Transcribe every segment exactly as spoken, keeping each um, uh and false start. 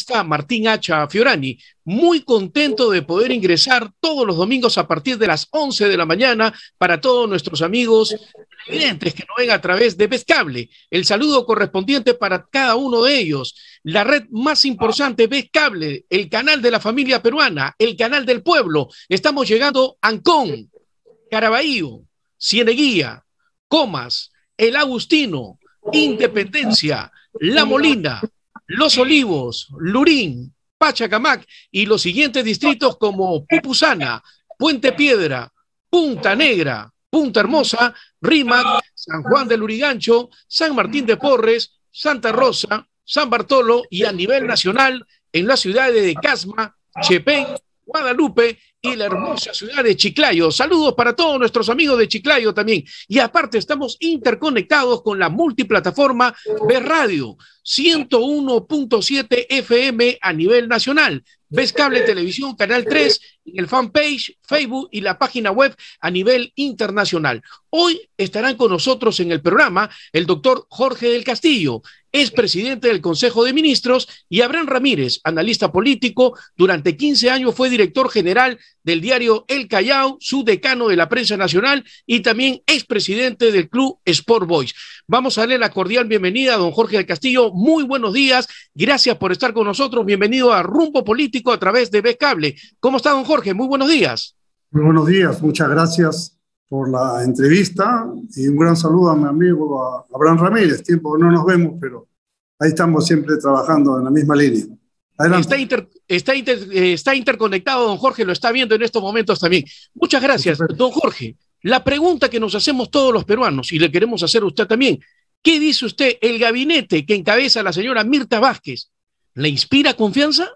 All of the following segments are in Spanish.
está Martín Hacha Fiorani, muy contento de poder ingresar todos los domingos a partir de las once de la mañana para todos nuestros amigos televidentes que nos ven a través de Vezcable. El saludo correspondiente para cada uno de ellos. La red más importante, Vezcable, el canal de la familia peruana, el canal del pueblo. Estamos llegando a Ancón, Caraballo, Cieneguía, Comas, El Agustino, Independencia, La Molina, Los Olivos, Lurín, Pachacamac y los siguientes distritos como Pupusana, Puente Piedra, Punta Negra, Punta Hermosa, Rímac, San Juan del Lurigancho, San Martín de Porres, Santa Rosa, San Bartolo y a nivel nacional en las ciudades de Casma, Chepén, Guadalupe y la hermosa ciudad de Chiclayo. Saludos para todos nuestros amigos de Chiclayo también. Y aparte estamos interconectados con la multiplataforma B Radio, ciento uno punto siete F M a nivel nacional. Vezcable Televisión, Canal tres, en el fanpage, Facebook y la página web a nivel internacional. Hoy estarán con nosotros en el programa el doctor Jorge del Castillo, es presidente del Consejo de Ministros, y Abraham Ramírez, analista político, durante quince años fue director general del diario El Callao, subdecano de la prensa nacional y también expresidente del Club Sport Boys. Vamos a darle la cordial bienvenida a don Jorge del Castillo. Muy buenos días, gracias por estar con nosotros. Bienvenido a Rumbo Político a través de Vezcable. ¿Cómo está, don Jorge? Muy buenos días. Muy buenos días, muchas gracias por la entrevista y un gran saludo a mi amigo a Abraham Ramírez. Tiempo que no nos vemos, pero ahí estamos siempre trabajando en la misma línea. Está, inter, está, inter, eh, está interconectado, don Jorge, lo está viendo en estos momentos también. Muchas gracias, don Jorge. La pregunta que nos hacemos todos los peruanos, y le queremos hacer a usted también, ¿qué dice usted? ¿El gabinete que encabeza la señora Mirta Vázquez le inspira confianza?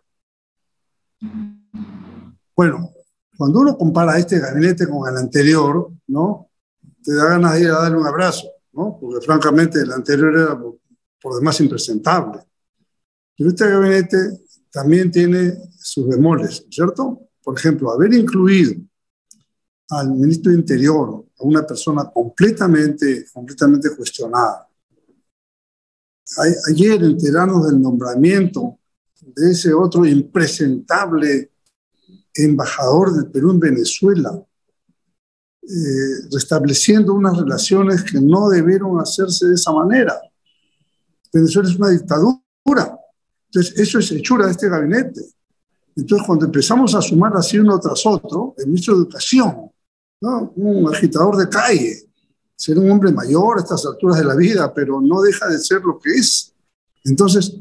Bueno, cuando uno compara este gabinete con el anterior, ¿no?, te da ganas de ir a darle un abrazo, ¿no?, porque francamente el anterior era por, por demás impresentable. Pero este gabinete también tiene sus bemoles, ¿cierto? Por ejemplo, haber incluido al ministro de Interior, a una persona completamente, completamente cuestionada. A, ayer enterarnos del nombramiento de ese otro impresentable embajador del Perú en Venezuela, eh, restableciendo unas relaciones que no debieron hacerse de esa manera. Venezuela es una dictadura. Entonces, eso es hechura de este gabinete. Entonces, cuando empezamos a sumar así uno tras otro, el ministro de Educación, ¿no?, un agitador de calle, ser un hombre mayor a estas alturas de la vida, pero no deja de ser lo que es. Entonces,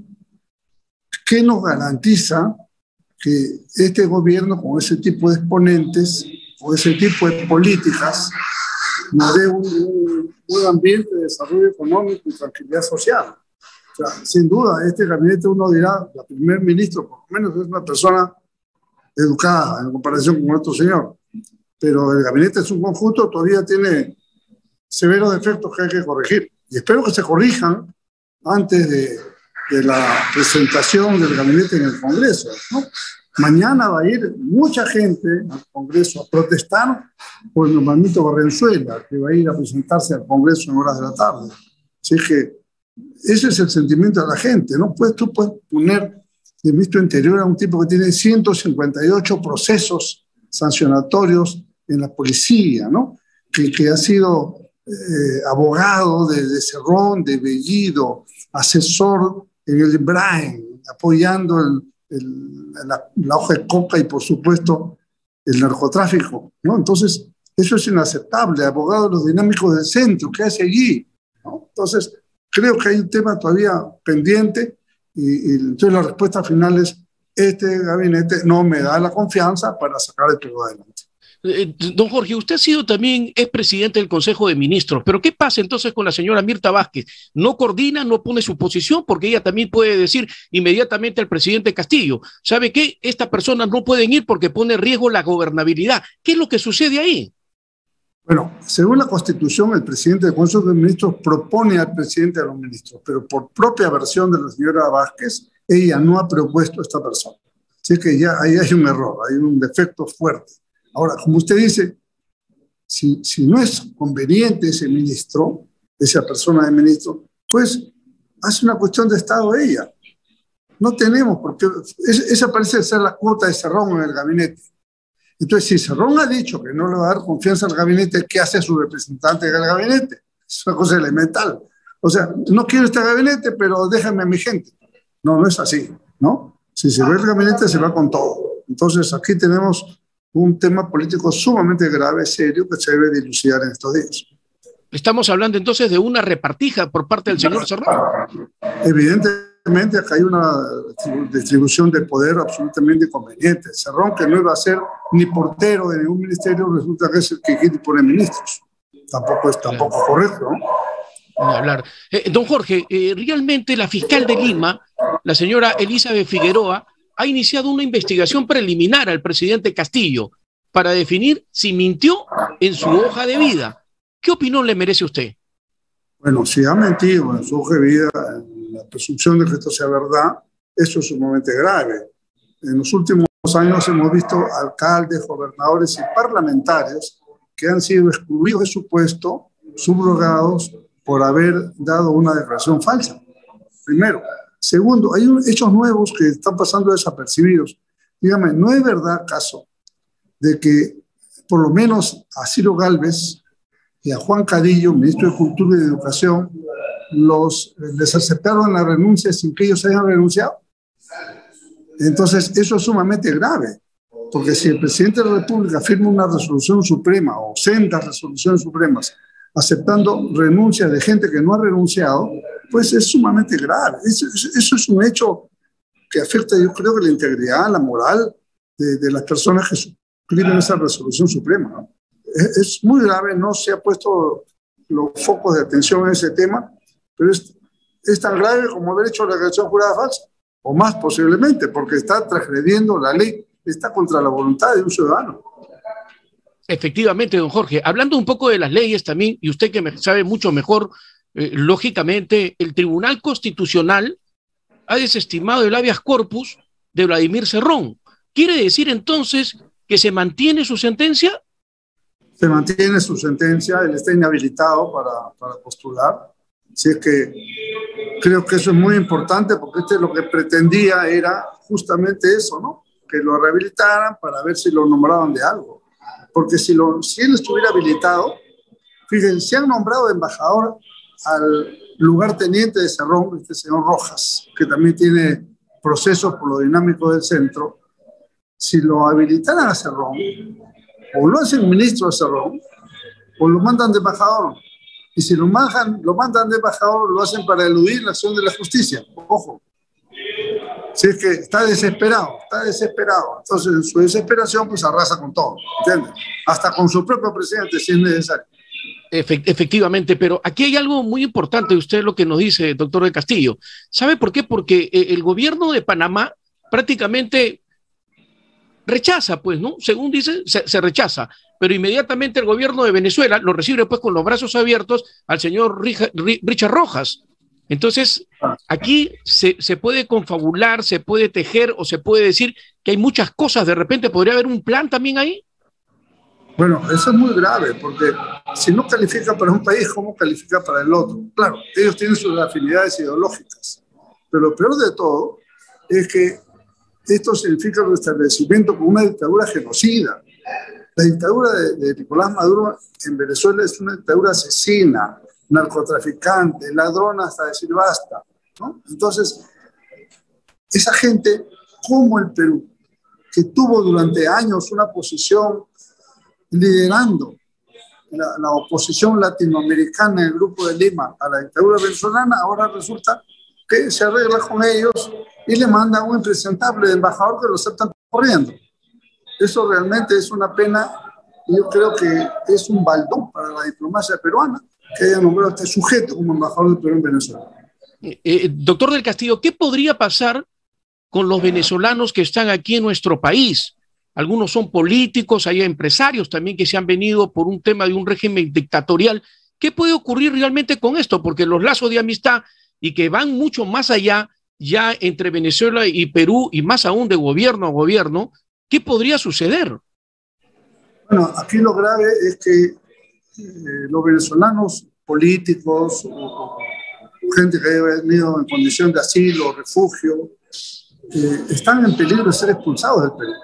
¿qué nos garantiza que este gobierno, con ese tipo de exponentes, o ese tipo de políticas, nos dé un, un, un ambiente de desarrollo económico y tranquilidad social? O sea, sin duda, este gabinete, uno dirá, la primer ministro, por lo menos, es una persona educada en comparación con otro señor. Pero el gabinete en su conjunto todavía tiene severos defectos que hay que corregir. Y espero que se corrijan antes de, de la presentación del gabinete en el Congreso, ¿no? Mañana va a ir mucha gente al Congreso a protestar por el nombramiento de Barrenzuela, que va a ir a presentarse al Congreso en horas de la tarde. Así que ese es el sentimiento de la gente, ¿no? Pues tú puedes poner de ministro de Interior a un tipo que tiene ciento cincuenta y ocho procesos sancionatorios en la policía, ¿no?, que, que ha sido eh, abogado de, de Cerrón, de Bellido, asesor en el Brain, apoyando el, el, la, la hoja de coca y, por supuesto, el narcotráfico, ¿no? Entonces, eso es inaceptable. Abogado de los dinámicos del centro, ¿qué hace allí?, ¿no? Entonces, creo que hay un tema todavía pendiente y, y entonces la respuesta final es: este gabinete no me da la confianza para sacar el Perú adelante. Eh, don Jorge, usted ha sido también es presidente del Consejo de Ministros, pero ¿qué pasa entonces con la señora Mirta Vázquez? ¿No coordina, no pone su posición? Porque ella también puede decir inmediatamente al presidente Castillo: ¿sabe qué? Estas personas no pueden ir porque pone en riesgo la gobernabilidad. ¿Qué es lo que sucede ahí? Bueno, según la Constitución, el presidente del Consejo de Ministros propone al presidente de los ministros, pero por propia versión de la señora Vázquez, ella no ha propuesto a esta persona. Así que ya ahí hay un error, hay un defecto fuerte. Ahora, como usted dice, si, si no es conveniente ese ministro, esa persona de ministro, pues hace una cuestión de Estado ella. No tenemos, porque esa parece ser la cuota de Cerrón en el gabinete. Entonces, si Cerrón ha dicho que no le va a dar confianza al gabinete, ¿qué hace su representante en el gabinete? Es una cosa elemental. O sea, no quiero este gabinete, pero déjame a mi gente. No, no es así, ¿no? Si se ve el gabinete, se va con todo. Entonces, aquí tenemos un tema político sumamente grave, serio, que se debe dilucidar en estos días. Estamos hablando entonces de una repartija por parte del señor Cerrón. Evidentemente, acá hay una distribución de poder absolutamente conveniente. Cerrón, que no iba a ser ni portero de ningún ministerio, resulta que es el que quiere poner ministros. Tampoco es tampoco claro. correcto, ¿no? Ni hablar. Eh, don Jorge, eh, realmente la fiscal de Lima, la señora Elizabeth Figueroa, ha iniciado una investigación preliminar al presidente Castillo para definir si mintió en su hoja de vida. ¿Qué opinión le merece usted? Bueno, si ha mentido en su hoja de vida, en la presunción de que esto sea verdad, eso es sumamente grave. En los últimos años hemos visto alcaldes, gobernadores y parlamentarios que han sido excluidos de su puesto, subrogados, por haber dado una declaración falsa. Primero. Segundo, hay hechos nuevos que están pasando desapercibidos. Dígame, ¿no es verdad caso de que por lo menos a Ciro Gálvez y a Juan Cadillo, ministro de Cultura y de Educación, los, les aceptaron la renuncia sin que ellos hayan renunciado? Entonces, eso es sumamente grave, porque si el presidente de la República firma una resolución suprema o sendas resoluciones supremas aceptando renuncias de gente que no ha renunciado, pues es sumamente grave. Eso, eso es un hecho que afecta, yo creo, que la integridad, la moral de, de las personas que suscriben esa resolución suprema, ¿no? Es, es muy grave, no se ha puesto los focos de atención en ese tema, pero es, es tan grave como haber hecho la declaración jurada falsa, o más posiblemente, porque está transgrediendo la ley, está contra la voluntad de un ciudadano. Efectivamente, don Jorge, hablando un poco de las leyes también, y usted que me sabe mucho mejor, eh, lógicamente, el Tribunal Constitucional ha desestimado el habeas corpus de Vladimir Cerrón. ¿Quiere decir entonces que se mantiene su sentencia? Se mantiene su sentencia, él está inhabilitado para, para postular. Así es que creo que eso es muy importante, porque este lo que pretendía era justamente eso, ¿no? Que lo rehabilitaran para ver si lo nombraban de algo. Porque si, lo, si él estuviera habilitado, fíjense, se han nombrado embajador al lugarteniente de Cerrón, este señor Rojas, que también tiene procesos por lo dinámico del centro. Si lo habilitaran a Cerrón, o lo hacen ministro de Cerrón, o lo mandan de embajador. Y si lo mandan, lo mandan de embajador, lo hacen para eludir la acción de la justicia. Ojo. Si es que está desesperado, está desesperado. Entonces, en su desesperación, pues arrasa con todo, ¿entiendes? Hasta con su propio presidente, si es necesario. Efectivamente, pero aquí hay algo muy importante, usted lo que nos dice, doctor del Castillo. ¿Sabe por qué? Porque el gobierno de Panamá prácticamente rechaza, pues, ¿no? Según dice, se, se rechaza, pero inmediatamente el gobierno de Venezuela lo recibe, pues, con los brazos abiertos al señor Richard Rojas. Entonces, aquí se, se puede confabular, se puede tejer o se puede decir que hay muchas cosas. De repente, ¿podría haber un plan también ahí? Bueno, eso es muy grave, porque si no califica para un país, ¿cómo califica para el otro? Claro, ellos tienen sus afinidades ideológicas, pero lo peor de todo es que esto significa el restablecimiento con una dictadura genocida. La dictadura de, de Nicolás Maduro en Venezuela es una dictadura asesina, narcotraficante, ladrón hasta decir basta, ¿no? Entonces, esa gente, como el Perú, que tuvo durante años una posición liderando la, la oposición latinoamericana en el Grupo de Lima a la dictadura venezolana, ahora resulta que se arregla con ellos y le manda un impresentable de embajador que lo aceptan corriendo. Eso realmente es una pena, y yo creo que es un baldón para la diplomacia peruana que haya nombrado a este sujeto como embajador del Perú en Venezuela. Eh, doctor del Castillo, ¿qué podría pasar con los venezolanos que están aquí en nuestro país? Algunos son políticos, hay empresarios también que se han venido por un tema de un régimen dictatorial. ¿Qué puede ocurrir realmente con esto? Porque los lazos de amistad y que van mucho más allá ya entre Venezuela y Perú y más aún de gobierno a gobierno, ¿qué podría suceder? Bueno, aquí lo grave es que eh, los venezolanos políticos o, gente que haya venido en condición de asilo, refugio, eh, están en peligro de ser expulsados del Perú.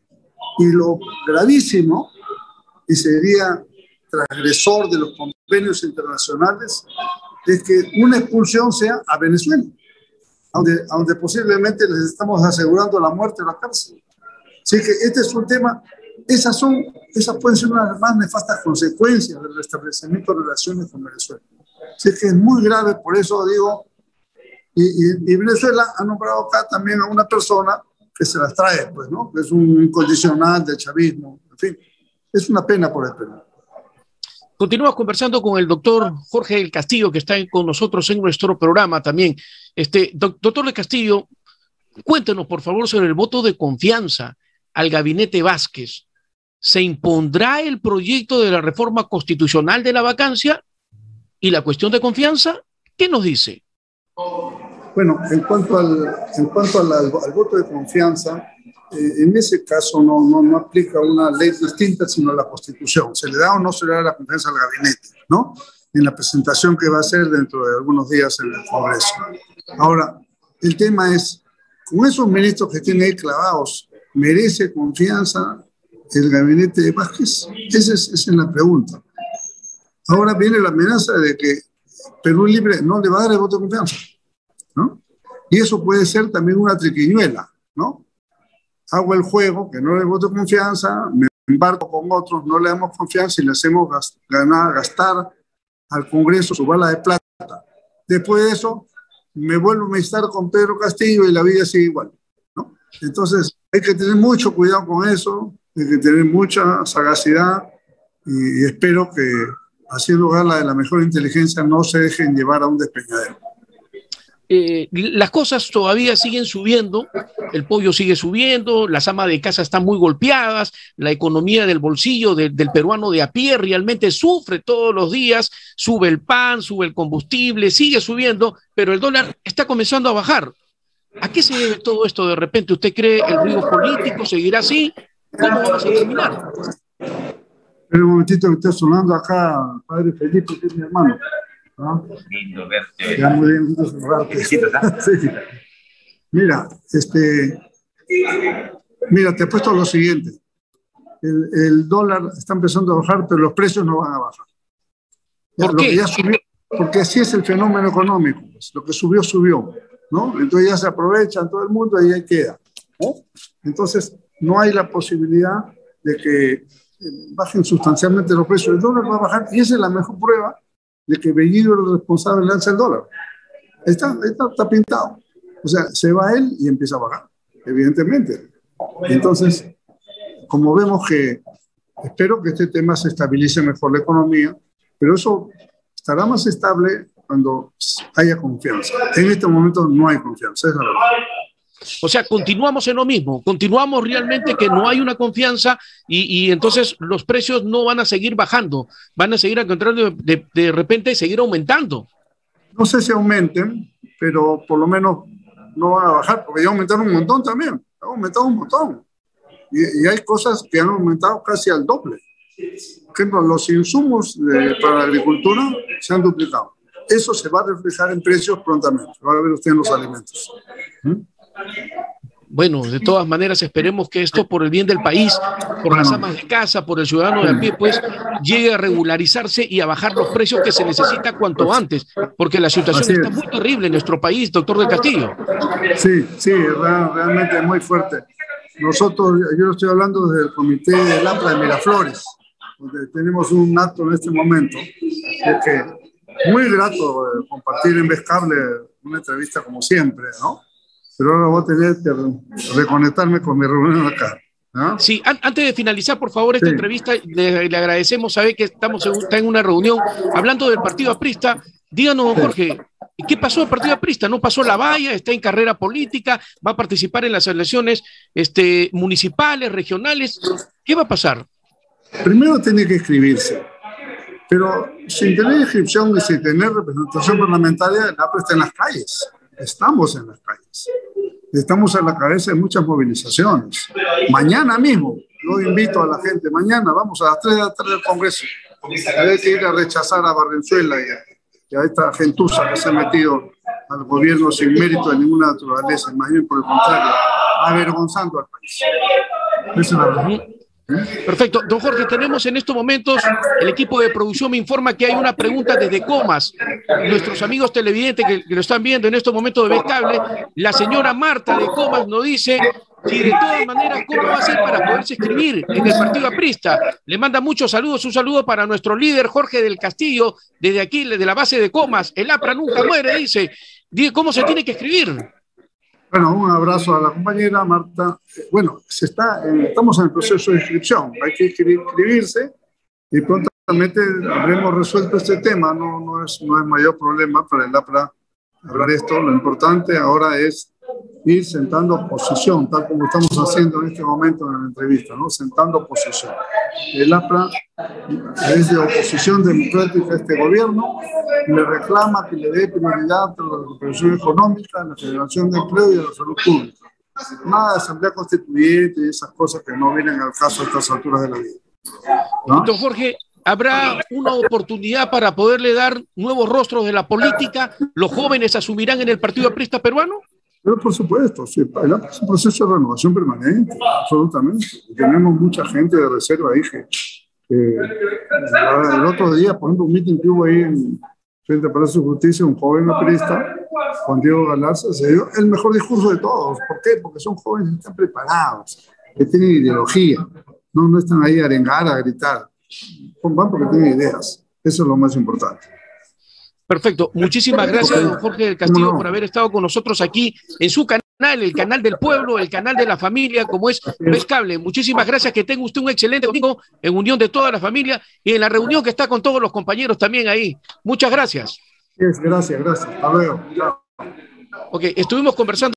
Y lo gravísimo, y sería transgresor de los convenios internacionales, es que una expulsión sea a Venezuela, donde, donde posiblemente les estamos asegurando la muerte o la cárcel. Así que este es un tema, esas, son, esas pueden ser una de las más nefastas consecuencias del restablecimiento de relaciones con Venezuela. Así que es muy grave, por eso digo, y, y, y Venezuela ha nombrado acá también a una persona que se las trae, pues, ¿no? Que es un incondicional del chavismo, en fin, es una pena por el Perú. Continuamos conversando con el doctor Jorge del Castillo, que está con nosotros en nuestro programa también. Este, doctor del Castillo, cuéntenos, por favor, sobre el voto de confianza al gabinete Vázquez. ¿Se impondrá el proyecto de la reforma constitucional de la vacancia? ¿Y la cuestión de confianza? ¿Qué nos dice? Bueno, en cuanto al, en cuanto al, al, al voto de confianza, eh, en ese caso no, no, no aplica una ley distinta, sino la Constitución. ¿Se le da o no se le da la confianza al gabinete, ¿no? En la presentación que va a hacer dentro de algunos días en el Congreso. Ahora, el tema es, con esos ministros que tiene ahí clavados, ¿merece confianza el gabinete de Vázquez? Esa es, esa es la pregunta. Ahora viene la amenaza de que Perú Libre no le va a dar el voto de confianza, ¿no? Y eso puede ser también una triquiñuela, ¿no? Hago el juego, que no le voto de confianza, me embarco con otros, no le damos confianza y le hacemos ganar, gastar al Congreso su bala de plata. Después de eso, me vuelvo a amistad con Pedro Castillo y la vida sigue igual, ¿no? Entonces, hay que tener mucho cuidado con eso, hay que tener mucha sagacidad y, y espero que, haciendo gala de la mejor inteligencia, no se dejen llevar a un despeñadero. Eh, las cosas todavía siguen subiendo, el pollo sigue subiendo, las amas de casa están muy golpeadas, la economía del bolsillo de, del peruano de a pie realmente sufre todos los días, sube el pan, sube el combustible, sigue subiendo, pero el dólar está comenzando a bajar. ¿A qué se debe todo esto de repente? ¿Usted cree el ruido político seguirá así? ¿Cómo vamos a terminar? En un momentito que está sonando acá, padre Felipe, que es mi hermano. ¿No? Lindo verte. Ya muy bien, lindo saludarte. Sí. Mira, este, mira, te he puesto lo siguiente. El, el dólar está empezando a bajar, pero los precios no van a bajar. ¿Por lo qué? Que ya subió, porque así es el fenómeno económico. Pues, lo que subió, subió, ¿no? Entonces ya se aprovechan todo el mundo y ahí queda, ¿no? Entonces, no hay la posibilidad de que bajen sustancialmente los precios. El dólar va a bajar y esa es la mejor prueba de que Bellido es el responsable del alza del dólar. Está, está, está pintado. O sea, se va él y empieza a bajar, evidentemente. Entonces, como vemos que, espero que este tema se estabilice mejor la economía, pero eso estará más estable cuando haya confianza. En este momento no hay confianza, es la verdad. O sea, continuamos en lo mismo, continuamos realmente que no hay una confianza y, y entonces los precios no van a seguir bajando, van a seguir al contrario de, de, de repente seguir aumentando. No sé si aumenten, pero por lo menos no van a bajar, porque ya aumentaron un montón también, han aumentado un montón. Y, y hay cosas que han aumentado casi al doble. Por ejemplo, los insumos de, para la agricultura se han duplicado. Eso se va a reflejar en precios prontamente, va a ver usted en los alimentos. ¿Mm? Bueno, de todas maneras esperemos que esto por el bien del país, por las amas de casa, por el ciudadano de a pie, pues llegue a regularizarse y a bajar los precios que se necesita cuanto antes, porque la situación está muy terrible en nuestro país, doctor del Castillo. Sí, sí, realmente muy fuerte. Nosotros, yo lo estoy hablando desde el Comité del AMPLA de Miraflores, donde tenemos un acto en este momento, es que muy grato compartir en Vescable una entrevista como siempre, ¿no? Pero ahora voy a tener que reconectarme con mi reunión acá, ¿no? Sí, an antes de finalizar, por favor, esta sí. entrevista, le, le agradecemos, sabe que estamos en, está en una reunión hablando del partido aprista. Díganos, sí. Jorge, ¿qué pasó el partido aprista? ¿No pasó la valla? ¿Está en carrera política? ¿Va a participar en las elecciones este, municipales, regionales? ¿Qué va a pasar? Primero tiene que inscribirse, pero sin tener inscripción y sin tener representación parlamentaria, el APRA está en las calles. Estamos en las calles. Estamos a la cabeza de muchas movilizaciones. Mañana mismo, yo invito a la gente, mañana vamos a las tres de la tarde al Congreso. Hay que ir a rechazar a Barrenzuela y a, y a esta gentuza que se ha metido al gobierno sin mérito de ninguna naturaleza, más bien por el contrario, avergonzando al país. Esa es la verdad. Perfecto. Don Jorge, tenemos en estos momentos, el equipo de producción me informa que hay una pregunta desde Comas. Nuestros amigos televidentes que, que lo están viendo en estos momentos de Vescable, la señora Marta de Comas nos dice si de todas maneras, ¿cómo va a ser para poderse inscribir en el partido aprista? Le manda muchos saludos, un saludo para nuestro líder Jorge del Castillo, desde aquí, desde la base de Comas. El APRA nunca muere, dice. Dice, ¿cómo se tiene que escribir? Bueno, un abrazo a la compañera Marta. Bueno, se está, eh, estamos en el proceso de inscripción. Hay que inscribirse y prontamente habremos resuelto este tema. No, no, es, no es mayor problema para el APRA hablar esto. Lo importante ahora es ir sentando posición, tal como estamos haciendo en este momento en la entrevista, ¿no? Sentando posición. El APRA es de oposición democrática a este gobierno, le reclama que le dé prioridad a la recuperación económica, a la generación de empleo y a la salud pública. Nada de asamblea constituyente y esas cosas que no vienen al caso a estas alturas de la vida, ¿no? Don Jorge, ¿habrá una oportunidad para poderle dar nuevos rostros de la política? ¿Los jóvenes asumirán en el Partido Aprista Peruano? Pero por supuesto, sí, es un proceso de renovación permanente, absolutamente. Tenemos mucha gente de reserva ahí que, que el otro día, por ejemplo, un meeting que hubo ahí en frente al Palacio de Justicia, un joven aprista, Juan Diego Galarza, se dio el mejor discurso de todos. ¿Por qué? Porque son jóvenes que están preparados, que tienen ideología, no, no están ahí a arengar, a gritar. Van porque tienen ideas. Eso es lo más importante. Perfecto. Muchísimas gracias, don Jorge del Castillo, por haber estado con nosotros aquí en su canal, el canal del pueblo, el canal de la familia, como es Vescable. Muchísimas gracias. Que tenga usted un excelente domingo en unión de toda la familia y en la reunión que está con todos los compañeros también ahí. Muchas gracias. Gracias, gracias. Hasta luego. Ok, estuvimos conversando.